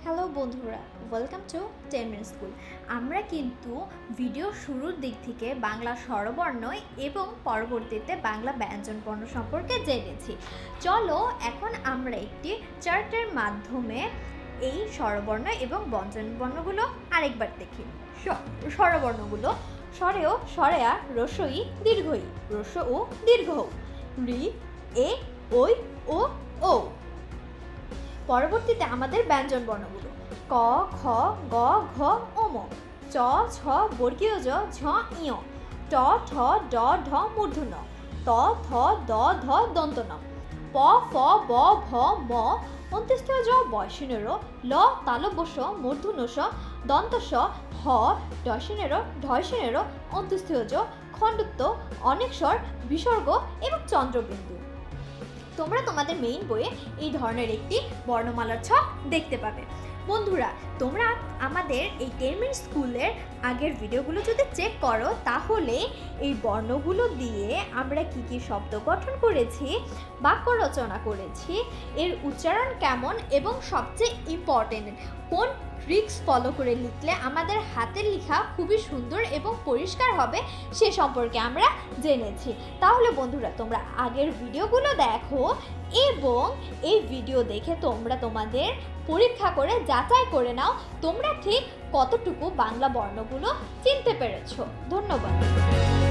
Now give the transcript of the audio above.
Hello বন্ধুরা, welcome to 10 minute school. আমরা কিন্তু ভিডিও শুরুর দিক থেকে বাংলা স্বরবর্ণ এবং পরবর্তীতে বাংলা ব্যঞ্জনবর্ণ সম্পর্কে জেনেছি। চলো এখন আমরা একটি চার্টের মাধ্যমে এই স্বরবর্ণ এবং ব্যঞ্জনবর্ণগুলো আরেকবার দেখি। স্বরবর্ণগুলো স্বরেও স্বরেয়া রস্বই দীর্ঘই রস্ব ও দীর্ঘ রি এ ওই ও ও। পরবর্তীতে আমাদের ব্যঞ্জন বর্ণগুলো ক খ গ ঘ ওম, চ ছ বর্গীয় জ ঝ ইয়, ট ঠ ড ঢ মূর্ধন্য, ত থ দ ধ দন্ত ন, প ফ ব ভ ম অন্ত্যেষ্ঠ জ বয়সিনের, ল তালব্যস্য মূর্ধন্যস দন্তস্য, হ ডয়সিনের ঢয়সিনের অন্ত্যেষ্ঠ জ খণ্ডত্ব অনেকস্বর বিসর্গ এবং চন্দ্রবিন্দু। তোমরা তোমাদের মেইন বইয়ে এই ধরনের একটি বর্ণমালার ছক দেখতে পাবে। বন্ধুরা, তোমরা আমাদের এই 10 মিনিট স্কুলের আগের ভিডিওগুলো যদি চেক করো তাহলে এই বর্ণগুলো দিয়ে আমরা কি কি শব্দ গঠন করেছি, বাক্য রচনা করেছি, এর উচ্চারণ কেমন এবং সবচেয়ে ইম্পর্টেন্ট কোন ট্রিক্স ফলো করে লিখলে আমাদের হাতের লেখা খুবই সুন্দর এবং পরিষ্কার হবে সে সম্পর্কে আমরা জেনেছি। তাহলে বন্ধুরা, তোমরা আগের ভিডিওগুলো দেখো এবং এই ভিডিও দেখে তোমরা তোমাদের পরীক্ষা করে যাচাই করে নাও তোমরা ঠিক কতটুকু বাংলা বর্ণগুলো চিনতে পেরেছো। ধন্যবাদ।